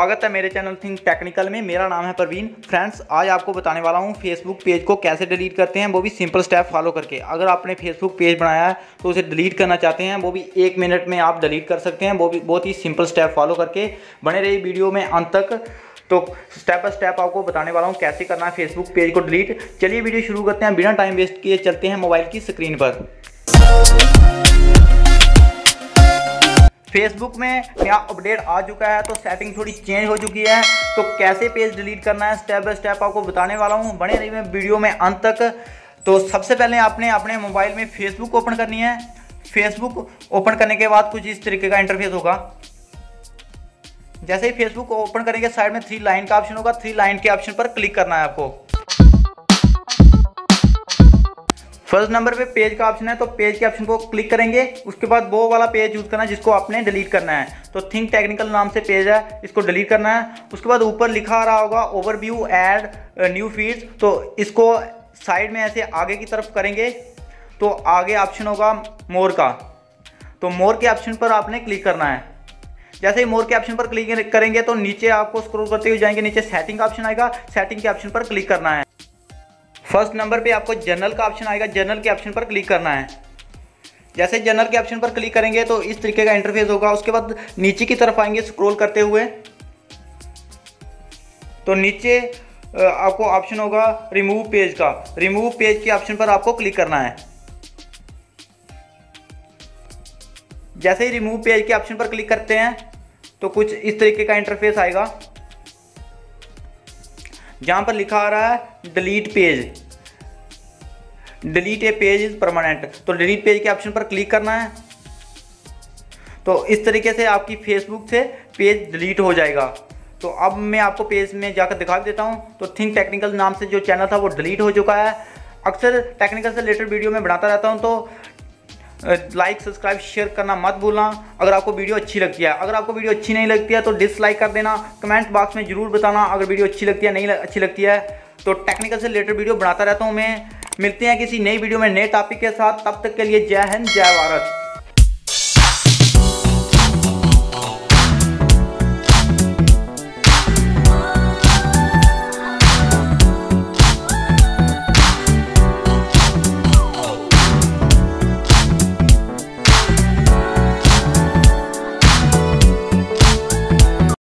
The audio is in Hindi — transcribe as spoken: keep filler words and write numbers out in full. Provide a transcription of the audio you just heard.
स्वागत है मेरे चैनल थिंक टेक्निकल में। मेरा नाम है प्रवीण। फ्रेंड्स, आज आपको बताने वाला हूँ फेसबुक पेज को कैसे डिलीट करते हैं, वो भी सिंपल स्टेप फॉलो करके। अगर आपने फेसबुक पेज बनाया है तो उसे डिलीट करना चाहते हैं, वो भी एक मिनट में आप डिलीट कर सकते हैं, वो भी बहुत ही सिंपल स्टेप फॉलो करके। बने रहिए वीडियो में अंत तक, तो स्टेप बाय स्टेप आपको बताने वाला हूँ कैसे करना है फेसबुक पेज को डिलीट। चलिए वीडियो शुरू करते हैं, बिना टाइम वेस्ट किए चलते हैं मोबाइल की स्क्रीन पर। फेसबुक में नया अपडेट आ चुका है, तो सेटिंग थोड़ी चेंज हो चुकी है। तो कैसे पेज डिलीट करना है स्टेप बाय स्टेप आपको बताने वाला हूँ, बने रहिए वीडियो में अंत तक। तो सबसे पहले आपने अपने मोबाइल में फेसबुक ओपन करनी है। फेसबुक ओपन करने के बाद कुछ इस तरीके का इंटरफेस होगा। जैसे ही फेसबुक ओपन करेंगे, साइड में थ्री लाइन का ऑप्शन होगा, थ्री लाइन के ऑप्शन पर क्लिक करना है आपको। फर्स्ट नंबर पे पेज का ऑप्शन है, तो पेज के ऑप्शन को क्लिक करेंगे। उसके बाद वो वाला पेज यूज करना है जिसको आपने डिलीट करना है। तो थिंक टेक्निकल नाम से पेज है, इसको डिलीट करना है। उसके बाद ऊपर लिखा आ रहा होगा ओवरव्यू ऐड न्यू फीड्स, तो इसको साइड में ऐसे आगे की तरफ करेंगे तो आगे ऑप्शन होगा मोर का। तो मोर के ऑप्शन पर आपने क्लिक करना है। जैसे ही मोर के ऑप्शन पर क्लिक करेंगे तो नीचे आपको स्क्रॉल करते हुए जाएंगे, नीचे सेटिंग का ऑप्शन आएगा, सेटिंग के ऑप्शन पर क्लिक करना है। फर्स्ट नंबर पे आपको जर्नल का ऑप्शन आएगा, जर्नल के ऑप्शन पर क्लिक करना है। जैसे जर्नल के ऑप्शन पर क्लिक करेंगे तो इस तरीके का इंटरफेस होगा। उसके बाद नीचे की तरफ आएंगे स्क्रॉल करते हुए, तो नीचे आपको ऑप्शन होगा रिमूव पेज का। रिमूव पेज के ऑप्शन पर आपको क्लिक करना है। जैसे ही रिमूव पेज के ऑप्शन पर क्लिक करते हैं तो कुछ इस तरीके का इंटरफेस आएगा, जहां पर लिखा आ रहा है delete page, delete a page is permanent. तो डिलीट पेज के ऑप्शन पर क्लिक करना है। तो इस तरीके से आपकी फेसबुक से पेज डिलीट हो जाएगा। तो अब मैं आपको पेज में जाकर दिखा देता हूं। तो थिंक टेक्निकल नाम से जो चैनल था वो डिलीट हो चुका है। अक्सर टेक्निकल से रिलेटेड वीडियो में बनाता रहता हूं, तो लाइक सब्सक्राइब शेयर करना मत भूलना अगर आपको वीडियो अच्छी लगती है। अगर आपको वीडियो अच्छी नहीं लगती है तो डिसलाइक कर देना। कमेंट बॉक्स में जरूर बताना अगर वीडियो अच्छी लगती है नहीं अच्छी लगती है। तो टेक्निकल से रिलेटेड वीडियो बनाता रहता हूँ मैं। मिलते हैं किसी नई वीडियो में नए टॉपिक के साथ, तब तक के लिए जय हिंद जय भारत।